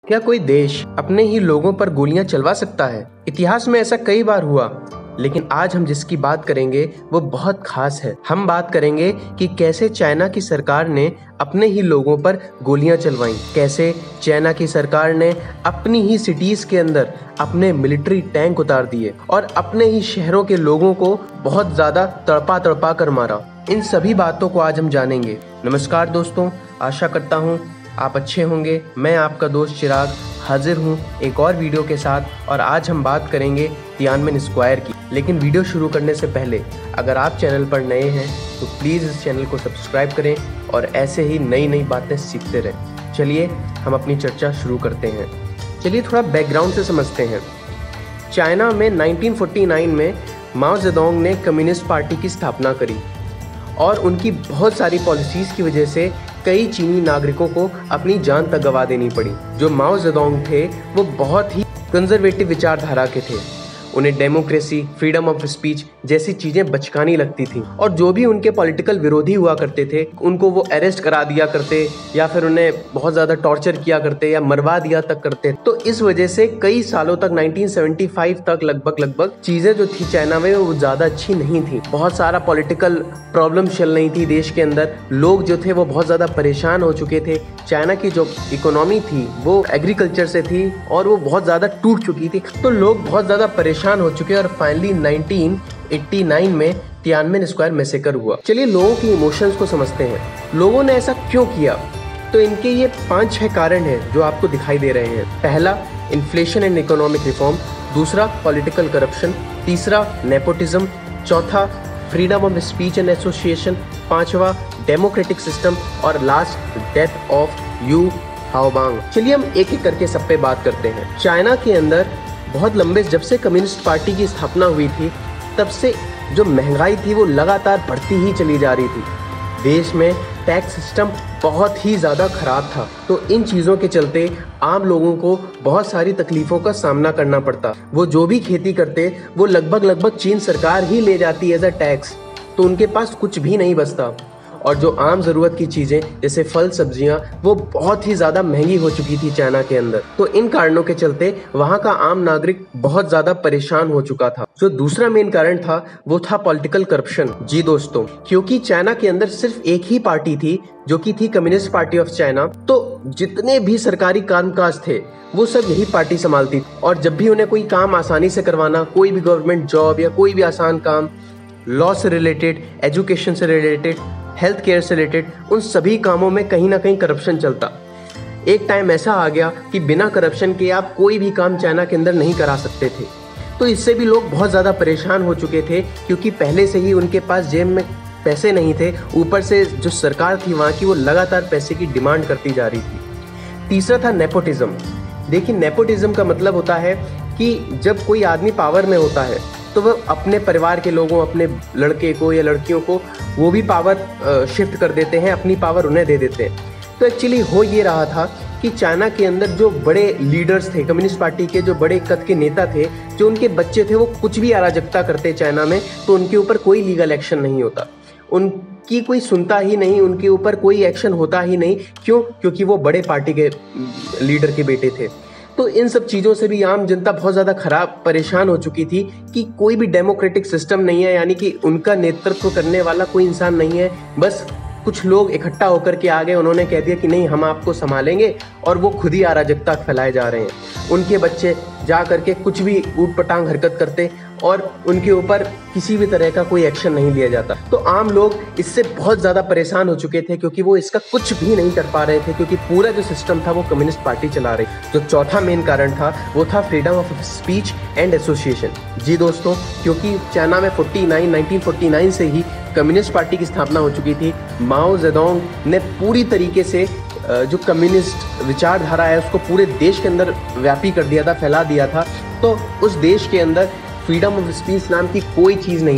क्या कोई देश अपने ही लोगों पर गोलियां चलवा सकता है? इतिहास में ऐसा कई बार हुआ, लेकिन आज हम जिसकी बात करेंगे वो बहुत खास है। हम बात करेंगे कि कैसे चाइना की सरकार ने अपने ही लोगों पर गोलियां चलवाई, कैसे चाइना की सरकार ने अपनी ही सिटीज के अंदर अपने मिलिट्री टैंक उतार दिए और अपने ही शहरों के लोगों को बहुत ज्यादा तड़पा तड़पा कर मारा। इन सभी बातों को आज हम जानेंगे। नमस्कार दोस्तों, आशा करता हूँ आप अच्छे होंगे। मैं आपका दोस्त चिराग हाजिर हूँ एक और वीडियो के साथ, और आज हम बात करेंगे तियानमेन स्क्वायर की। लेकिन वीडियो शुरू करने से पहले अगर आप चैनल पर नए हैं तो प्लीज़ इस चैनल को सब्सक्राइब करें और ऐसे ही नई नई बातें सीखते रहें। चलिए हम अपनी चर्चा शुरू करते हैं। चलिए थोड़ा बैकग्राउंड से समझते हैं। चाइना में 1949 में माओ जेडोंग ने कम्युनिस्ट पार्टी की स्थापना करी और उनकी बहुत सारी पॉलिसीज़ की वजह से कई चीनी नागरिकों को अपनी जान तक गंवा देनी पड़ी। जो माओ जेडोंग थे वो बहुत ही कंजर्वेटिव विचारधारा के थे। उन्हें डेमोक्रेसी, फ्रीडम ऑफ स्पीच जैसी चीजें बचकानी लगती थी, और जो भी उनके पॉलिटिकल विरोधी हुआ करते थे उनको वो अरेस्ट करा दिया करते या फिर उन्हें बहुत ज्यादा टॉर्चर किया करते या मरवा दिया तक करते। तो इस वजह से कई सालों तक 1975 तक लगभग चीजें जो थी चाइना में वो ज्यादा अच्छी नहीं थी। बहुत सारा पॉलिटिकल प्रॉब्लम चल रही थी देश के अंदर। लोग जो थे वो बहुत ज्यादा परेशान हो चुके थे। चाइना की जो इकोनॉमी थी वो एग्रीकल्चर से थी और वो बहुत ज्यादा टूट चुकी थी। तो लोग बहुत ज्यादा परेशान हो चुके और फाइनली 1989 में तियानमेन स्क्वायर मैसेकर हुआ। चलिए लोगों की इमोशंस को समझते हैं। लोगों ने ऐसा क्यों किया? तो इनके ये 5-6 कारण हैं जो आपको दिखाई दे रहे हैं। पहला, इन्फ्लेशन एंड इकोनॉमिक रिफॉर्म। दूसरा, पॉलिटिकल करप्शन। तीसरा, नेपोटिज्म। चौथा, freedom of speech and association. पांचवा, डेमोक्रेटिक सिस्टम। और last, death of Hu Yaobang. चलिए हम एक एक करके सब पे बात करते हैं। चाइना के अंदर बहुत लंबे, जब से कम्युनिस्ट पार्टी की स्थापना हुई थी तब से जो महंगाई थी वो लगातार बढ़ती ही चली जा रही थी। देश में टैक्स सिस्टम बहुत ही ज़्यादा खराब था। तो इन चीज़ों के चलते आम लोगों को बहुत सारी तकलीफ़ों का सामना करना पड़ता। वो जो भी खेती करते वो लगभग चीन सरकार ही ले जाती एज अ टैक्स, तो उनके पास कुछ भी नहीं बचता। और जो आम ज़रूरत की चीज़ें जैसे फल सब्जियां वो बहुत ही ज़्यादा महंगी हो चुकी थी चाइना के अंदर। तो इन कारणों के चलते वहाँ का आम नागरिक बहुत ज़्यादा परेशान हो चुका था। जो दूसरा मेन कारण था वो था पॉलिटिकल करप्शन। जी दोस्तों, क्योंकि चाइना के अंदर सिर्फ एक ही पार्टी थी जो कि थी कम्युनिस्ट पार्टी ऑफ चाइना, तो जितने भी सरकारी कामकाज थे वो सब यही पार्टी संभालती। और जब भी उन्हें कोई काम आसानी से करवाना, कोई भी गवर्नमेंट जॉब या कोई भी आसान काम, लॉ से रिलेटेड, एजुकेशन से रिलेटेड, हेल्थ केयर से रिलेटेड, उन सभी कामों में कहीं ना कहीं करप्शन चलता। एक टाइम ऐसा आ गया कि बिना करप्शन के आप कोई भी काम चाइना के अंदर नहीं करा सकते थे। तो इससे भी लोग बहुत ज़्यादा परेशान हो चुके थे, क्योंकि पहले से ही उनके पास जेब में पैसे नहीं थे। ऊपर से जो सरकार थी वहाँ की वो लगातार पैसे की डिमांड करती जा रही थी। तीसरा था नेपोटिज्म। देखिए, नेपोटिज्म का मतलब होता है कि जब कोई आदमी पावर में होता है तो वह अपने परिवार के लोगों, अपने लड़के को या लड़कियों को वो भी पावर शिफ्ट कर देते हैं, अपनी पावर उन्हें दे देते हैं। तो एक्चुअली हो ये रहा था कि चाइना के अंदर जो बड़े लीडर्स थे, कम्युनिस्ट पार्टी के जो बड़े कद के नेता थे, जो उनके बच्चे थे वो कुछ भी अराजकता करते चाइना में तो उनके ऊपर कोई लीगल एक्शन नहीं होता, उनकी कोई सुनता ही नहीं, उनके ऊपर कोई एक्शन होता ही नहीं। क्यों? क्योंकि वो बड़े पार्टी के लीडर के बेटे थे। तो इन सब चीज़ों से भी आम जनता बहुत ज़्यादा खराब परेशान हो चुकी थी कि कोई भी डेमोक्रेटिक सिस्टम नहीं है, यानी कि उनका नेतृत्व करने वाला कोई इंसान नहीं है। बस कुछ लोग इकट्ठा होकर के आ गए, उन्होंने कह दिया कि नहीं, हम आपको संभालेंगे, और वो खुद ही अराजकता फैलाए जा रहे हैं। उनके बच्चे जा करके कुछ भी ऊट-पटांग हरकत करते और उनके ऊपर किसी भी तरह का कोई एक्शन नहीं लिया जाता। तो आम लोग इससे बहुत ज़्यादा परेशान हो चुके थे, क्योंकि वो इसका कुछ भी नहीं कर पा रहे थे, क्योंकि पूरा जो सिस्टम था वो कम्युनिस्ट पार्टी चला रही। जो चौथा मेन कारण था वो था freedom of speech and association. जी दोस्तों, क्योंकि चाइना में 1949 से ही कम्युनिस्ट पार्टी की स्थापना हो चुकी थी। माओ जेडोंग ने पूरी तरीके से जो कम्युनिस्ट विचारधारा है उसको पूरे देश के अंदर व्यापी कर दिया था, फैला दिया था। तो उस देश के अंदर फ्रीडम ऑफ स्पीच नाम की कोई चीज़ नहीं थी।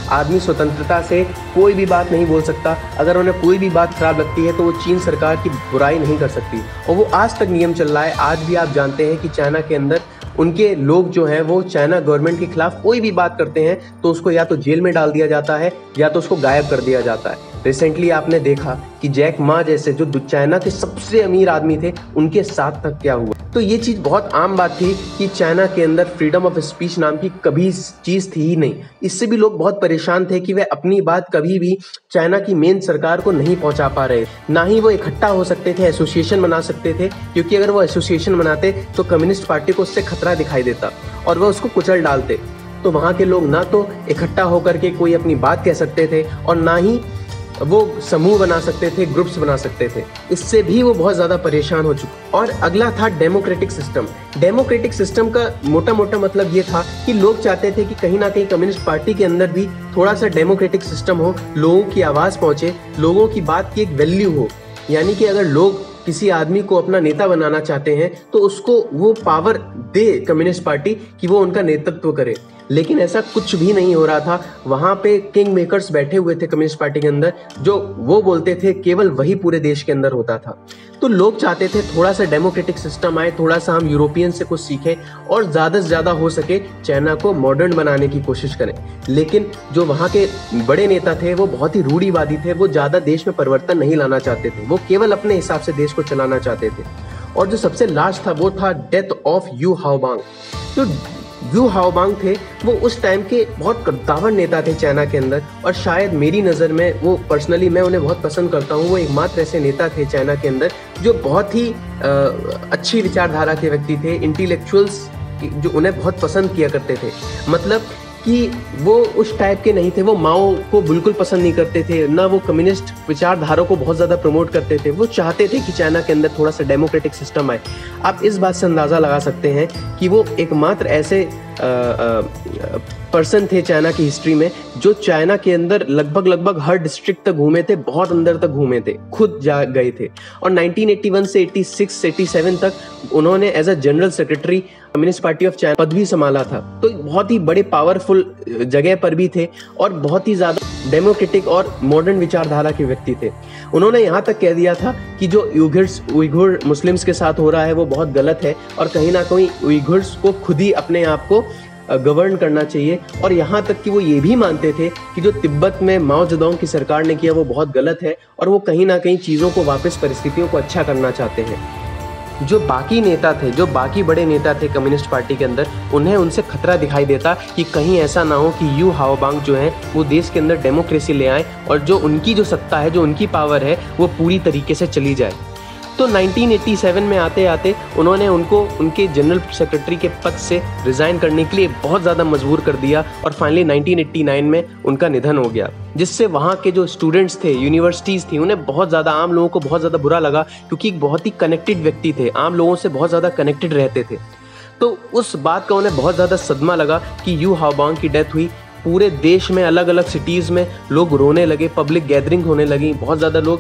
आदमी स्वतंत्रता से कोई भी बात नहीं बोल सकता। अगर उन्हें कोई भी बात खराब लगती है तो वो चीन सरकार की बुराई नहीं कर सकती, और वो आज तक नियम चल रहा है। आज भी आप जानते हैं कि चाइना के अंदर उनके लोग जो हैं वो चाइना गवर्नमेंट के खिलाफ कोई भी बात करते हैं तो उसको या तो जेल में डाल दिया जाता है या तो उसको गायब कर दिया जाता है। रिसेंटली आपने देखा कि जैक मा जैसे जो चाइना के सबसे अमीर आदमी थे उनके साथ तक क्या हुआ। तो ये चीज़ बहुत आम बात थी कि चाइना के अंदर फ्रीडम ऑफ स्पीच नाम की कभी चीज़ थी ही नहीं। इससे भी लोग बहुत परेशान थे कि वे अपनी बात कभी भी चाइना की मेन सरकार को नहीं पहुंचा पा रहे, ना ही वो इकट्ठा हो सकते थे, एसोसिएशन बना सकते थे, क्योंकि अगर वो एसोसिएशन बनाते तो कम्युनिस्ट पार्टी को उससे खतरा दिखाई देता और वह उसको कुचल डालते। तो वहाँ के लोग ना तो इकट्ठा होकर के कोई अपनी बात कह सकते थे और ना ही वो समूह बना सकते थे, ग्रुप्स बना सकते थे। इससे भी वो बहुत ज़्यादा परेशान हो चुके। और अगला था डेमोक्रेटिक सिस्टम। डेमोक्रेटिक सिस्टम का मोटा मोटा मतलब ये था कि लोग चाहते थे कि कहीं ना कहीं कम्युनिस्ट पार्टी के अंदर भी थोड़ा सा डेमोक्रेटिक सिस्टम हो, लोगों की आवाज़ पहुँचे, लोगों की बात की एक वैल्यू हो। यानी कि अगर लोग किसी आदमी को अपना नेता बनाना चाहते हैं तो उसको वो पावर दे कम्युनिस्ट पार्टी कि वो उनका नेतृत्व करे। लेकिन ऐसा कुछ भी नहीं हो रहा था। वहाँ पे किंग मेकर्स बैठे हुए थे कम्युनिस्ट पार्टी के अंदर, जो वो बोलते थे केवल वही पूरे देश के अंदर होता था। तो लोग चाहते थे थोड़ा सा डेमोक्रेटिक सिस्टम आए, थोड़ा सा हम यूरोपियन से कुछ सीखें और ज़्यादा से ज़्यादा हो सके चाइना को मॉडर्न बनाने की कोशिश करें। लेकिन जो वहाँ के बड़े नेता थे वो बहुत ही रूढ़िवादी थे, वो ज़्यादा देश में परिवर्तन नहीं लाना चाहते थे, वो केवल अपने हिसाब से देश को चलाना चाहते थे। और जो सबसे लास्ट था वो था डेथ ऑफ यू हाओबांग। जो यू हाओबांग थे वो उस टाइम के बहुत कद्दावर नेता थे चाइना के अंदर, और शायद मेरी नज़र में वो पर्सनली मैं उन्हें बहुत पसंद करता हूँ। वो एकमात्र ऐसे नेता थे चाइना के अंदर जो बहुत ही अच्छी विचारधारा के व्यक्ति थे। इंटेलेक्चुअल्स जो उन्हें बहुत पसंद किया करते थे, मतलब कि वो उस टाइप के नहीं थे। वो माओ को बिल्कुल पसंद नहीं करते थे, ना वो कम्युनिस्ट विचारधारा को बहुत ज़्यादा प्रमोट करते थे। वो चाहते थे कि चाइना के अंदर थोड़ा सा डेमोक्रेटिक सिस्टम आए। आप इस बात से अंदाज़ा लगा सकते हैं कि वो एकमात्र ऐसे पर्सन थे चाइना की हिस्ट्री में जो चाइना के अंदर लगभग हर डिस्ट्रिक्ट तक घूमे थे, बहुत अंदर तक घूमे थे, खुद जा गए थे। और 1981 से 86-87 तक उन्होंने as a general secretary communist party of China पद भी संभाला था। तो बहुत ही बड़े पावरफुल जगह पर भी थे और बहुत ही ज़्यादा डेमोक्रेटिक और मॉडर्न विचारधारा के व्यक्ति थे। उन्होंने यहाँ तक कह दिया था कि जो उइघुर मुस्लिम्स के साथ हो रहा है वो बहुत गलत है और कहीं ना कहीं उइघुर्स को खुद ही अपने आप को गवर्न करना चाहिए। और यहाँ तक कि वो ये भी मानते थे कि जो तिब्बत में माओ जेडोंग की सरकार ने किया वो बहुत गलत है और वो कहीं ना कहीं चीज़ों को वापस, परिस्थितियों को अच्छा करना चाहते हैं। जो बाकी नेता थे, जो बाकी बड़े नेता थे कम्युनिस्ट पार्टी के अंदर, उन्हें उनसे खतरा दिखाई देता कि कहीं ऐसा ना हो कि यू हाओबांग जो है वो देश के अंदर डेमोक्रेसी ले आए और जो उनकी जो सत्ता है, जो उनकी पावर है, वो पूरी तरीके से चली जाए। तो 1987 में आते आते उन्होंने उनको उनके जनरल सेक्रेटरी के पद से रिज़ाइन करने के लिए बहुत ज़्यादा मजबूर कर दिया और फाइनली 1989 में उनका निधन हो गया, जिससे वहाँ के जो स्टूडेंट्स थे, यूनिवर्सिटीज़ थी, उन्हें बहुत ज़्यादा, आम लोगों को बहुत ज़्यादा बुरा लगा क्योंकि एक बहुत ही कनेक्टेड व्यक्ति थे, आम लोगों से बहुत ज़्यादा कनेक्टेड रहते थे। तो उस बात का उन्हें बहुत ज़्यादा सदमा लगा कि यू हाओबांग की डेथ हुई। पूरे देश में अलग अलग सिटीज़ में लोग रोने लगे, पब्लिक गैदरिंग होने लगी, बहुत ज़्यादा लोग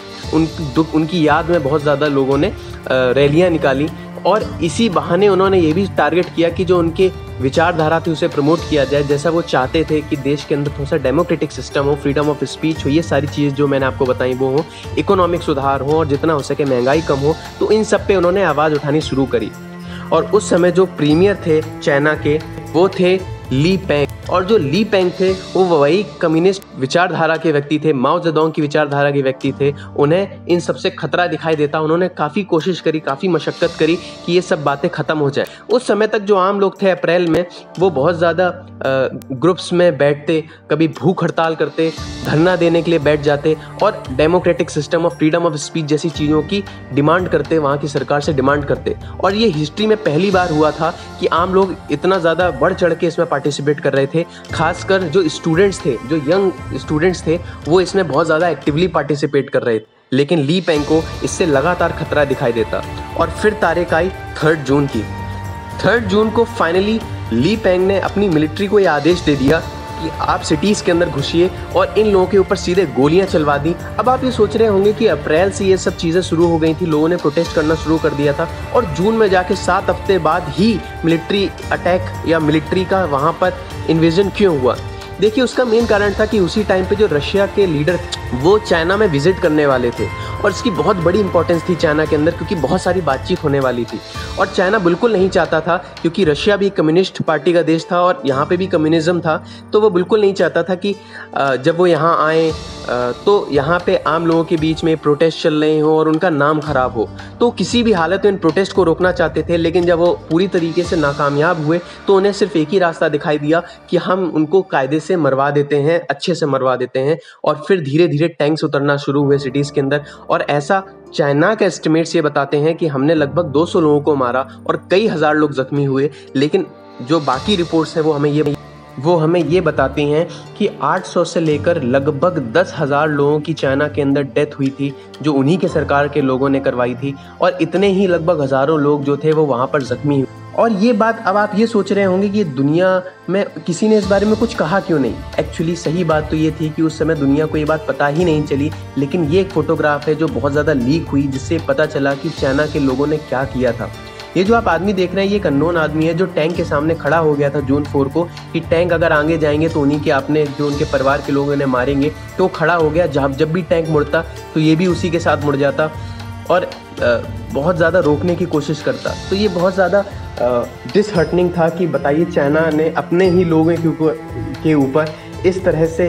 उनकी याद में बहुत ज़्यादा लोगों ने रैलियां निकाली। और इसी बहाने उन्होंने ये भी टारगेट किया कि जो उनके विचारधारा थी उसे प्रमोट किया जाए, जैसा वो चाहते थे कि देश के अंदर थोड़ा सा डेमोक्रेटिक सिस्टम हो, फ्रीडम ऑफ स्पीच हो, ये सारी चीज़ें जो मैंने आपको बताई वो हो, इकोनॉमिक सुधार हो और जितना हो सके महंगाई कम हो। तो इन सब पे उन्होंने आवाज़ उठानी शुरू करी। और उस समय जो प्रीमियर थे चाइना के वो थे ली पेंग। और जो ली पेंग थे वो वही कम्युनिस्ट विचारधारा के व्यक्ति थे, माओ जेडोंग की विचारधारा के व्यक्ति थे। उन्हें इन सबसे खतरा दिखाई देता। उन्होंने काफ़ी कोशिश करी, काफ़ी मशक्क़त करी कि ये सब बातें ख़त्म हो जाए। उस समय तक जो आम लोग थे अप्रैल में, वो बहुत ज़्यादा ग्रुप्स में बैठते, कभी भूख हड़ताल करते, धरना देने के लिए बैठ जाते और डेमोक्रेटिक सिस्टम और फ्रीडम ऑफ स्पीच जैसी चीज़ों की डिमांड करते, वहाँ की सरकार से डिमांड करते। और ये हिस्ट्री में पहली बार हुआ था कि आम लोग इतना ज़्यादा बढ़ चढ़ के इसमें पार्टिसिपेट कर रहे थे। खासकर जो स्टूडेंट्स थे, जो यंग स्टूडेंट्स थे, वो इसमें बहुत ज़्यादा एक्टिवली पार्टिसिपेट कर रहे थे। लेकिन ली पेंग को इससे लगातार खतरा दिखाई देता। और फिर तारीख आई 3 जून की। 3 जून को फाइनली ली पेंग ने अपनी मिलिट्री को यह आदेश दे दिया कि आप सिटीज़ के अंदर घुसिए और इन लोगों के ऊपर सीधे गोलियां चलवा दी। अब आप ये सोच रहे होंगे कि अप्रैल से ये सब चीज़ें शुरू हो गई थी, लोगों ने प्रोटेस्ट करना शुरू कर दिया था और जून में जाके 7 हफ्ते बाद ही मिलिट्री अटैक या मिलिट्री का वहाँ पर इन्वेजन क्यों हुआ? देखिए उसका मेन कारण था कि उसी टाइम पे जो रशिया के लीडर वो चाइना में विजिट करने वाले थे और इसकी बहुत बड़ी इंपॉर्टेंस थी चाइना के अंदर, क्योंकि बहुत सारी बातचीत होने वाली थी और चाइना बिल्कुल नहीं चाहता था, क्योंकि रशिया भी कम्युनिस्ट पार्टी का देश था और यहाँ पे भी कम्युनिज्म था, तो वो बिल्कुल नहीं चाहता था कि जब वो यहाँ आए तो यहाँ पे आम लोगों के बीच में प्रोटेस्ट चल रहे हों और उनका नाम खराब हो। तो किसी भी हालत में इन प्रोटेस्ट को रोकना चाहते थे, लेकिन जब वो पूरी तरीके से नाकामयाब हुए तो उन्हें सिर्फ एक ही रास्ता दिखाई दिया कि हम उनको कायदे से मरवा देते हैं, अच्छे से मरवा देते हैं। और फिर धीरे धीरे टैंक्स उतरना शुरू हुए सिटीज़ के अंदर, और ऐसा चाइना के एस्टिमेट्स ये बताते हैं कि हमने लगभग 200 लोगों को मारा और कई हज़ार लोग जख्मी हुए। लेकिन जो बाकी रिपोर्ट्स हैं वो हमें ये बताती हैं कि 800 से लेकर लगभग 10,000 लोगों की चाइना के अंदर डेथ हुई थी, जो उन्हीं के सरकार के लोगों ने करवाई थी, और इतने ही लगभग हज़ारों लोग जो थे वो वहाँ पर जख्मी हुए। और ये बात अब आप ये सोच रहे होंगे कि दुनिया में किसी ने इस बारे में कुछ कहा क्यों नहीं। एक्चुअली सही बात तो ये थी कि उस समय दुनिया को ये बात पता ही नहीं चली, लेकिन ये एक फ़ोटोग्राफ है जो बहुत ज़्यादा लीक हुई, जिससे पता चला कि चाइना के लोगों ने क्या किया था। ये जो आप आदमी देख रहे हैं ये एक अननोन आदमी है जो टैंक के सामने खड़ा हो गया था जून 4 को, कि टैंक अगर आगे जाएंगे तो उन्हीं के आपने जो उनके परिवार के लोग इन्हें मारेंगे। तो खड़ा हो गया, जब भी टैंक मुड़ता तो ये भी उसी के साथ मुड़ जाता और बहुत ज़्यादा रोकने की कोशिश करता। तो ये बहुत ज़्यादा डिसहर्टनिंग था कि बताइए चाइना ने अपने ही लोगों के ऊपर इस तरह से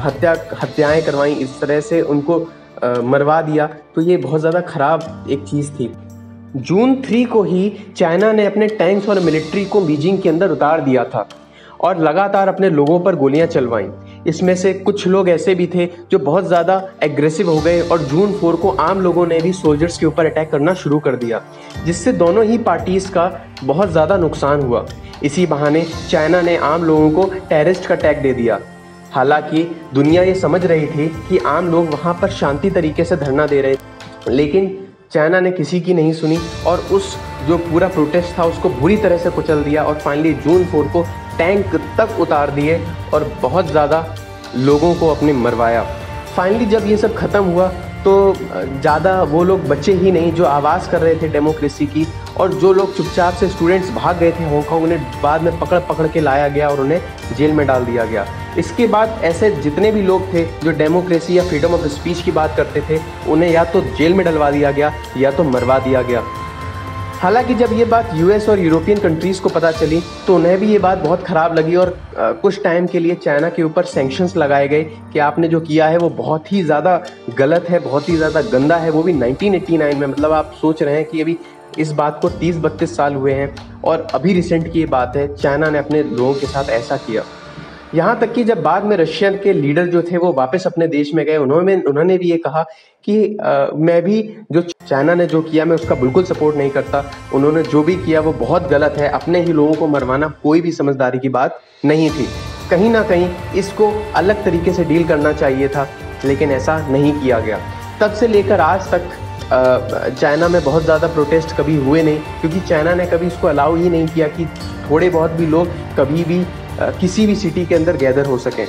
हत्याएं करवाई, इस तरह से उनको मरवा दिया। तो ये बहुत ज़्यादा ख़राब एक चीज़ थी। जून 3 को ही चाइना ने अपने टैंक्स और मिलिट्री को बीजिंग के अंदर उतार दिया था और लगातार अपने लोगों पर गोलियां चलवाईं। इसमें से कुछ लोग ऐसे भी थे जो बहुत ज़्यादा एग्रेसिव हो गए और जून 4 को आम लोगों ने भी सोल्जर्स के ऊपर अटैक करना शुरू कर दिया, जिससे दोनों ही पार्टीज़ का बहुत ज़्यादा नुकसान हुआ। इसी बहाने चाइना ने आम लोगों को टेररिस्ट का टैग दे दिया। हालांकि दुनिया ये समझ रही थी कि आम लोग वहाँ पर शांति तरीके से धरना दे रहे थे, लेकिन चाइना ने किसी की नहीं सुनी और उस जो पूरा प्रोटेस्ट था उसको बुरी तरह से कुचल दिया और फाइनली जून 4 को टैंक तक उतार दिए और बहुत ज़्यादा लोगों को अपने मरवाया। फाइनली जब ये सब ख़त्म हुआ तो ज़्यादा वो लोग बचे ही नहीं जो आवाज़ कर रहे थे डेमोक्रेसी की, और जो लोग चुपचाप से स्टूडेंट्स भाग गए थे हांगकांग, उन्हें बाद में पकड़ के लाया गया और उन्हें जेल में डाल दिया गया। इसके बाद ऐसे जितने भी लोग थे जो डेमोक्रेसी या फ्रीडम ऑफ स्पीच की बात करते थे, उन्हें या तो जेल में डलवा दिया गया या तो मरवा दिया गया। हालांकि जब ये बात यूएस और यूरोपियन कंट्रीज़ को पता चली तो उन्हें भी ये बात बहुत ख़राब लगी और कुछ टाइम के लिए चाइना के ऊपर सैंक्शंस लगाए गए कि आपने जो किया है वो बहुत ही ज़्यादा गलत है, बहुत ही ज़्यादा गंदा है, वो भी 1989 में। मतलब आप सोच रहे हैं कि अभी इस बात को 30-32 साल हुए हैं और अभी रिसेंट की ये बात है, चाइना ने अपने लोगों के साथ ऐसा किया। यहाँ तक कि जब बाद में रशियन के लीडर जो थे वो वापस अपने देश में गए, उन्होंने भी ये कहा कि मैं भी जो चाइना ने जो किया मैं उसका बिल्कुल सपोर्ट नहीं करता, उन्होंने जो भी किया वो बहुत गलत है, अपने ही लोगों को मरवाना कोई भी समझदारी की बात नहीं थी। कहीं ना कहीं इसको अलग तरीके से डील करना चाहिए था, लेकिन ऐसा नहीं किया गया। तब से लेकर आज तक चाइना में बहुत ज़्यादा प्रोटेस्ट कभी हुए नहीं, क्योंकि चाइना ने कभी इसको अलाउ ही नहीं किया कि थोड़े बहुत भी लोग कभी भी किसी भी सिटी के अंदर गैदर हो सकें।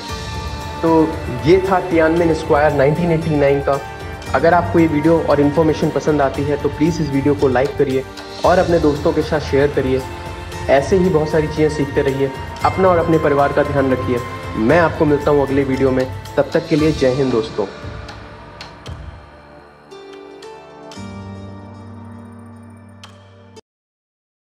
तो ये था तियानमेन स्क्वायर 1989 का। अगर आपको ये वीडियो और इन्फॉर्मेशन पसंद आती है तो प्लीज़ इस वीडियो को लाइक करिए और अपने दोस्तों के साथ शेयर करिए। ऐसे ही बहुत सारी चीज़ें सीखते रहिए, अपना और अपने परिवार का ध्यान रखिए। मैं आपको मिलता हूँ अगले वीडियो में, तब तक के लिए जय हिंद दोस्तों।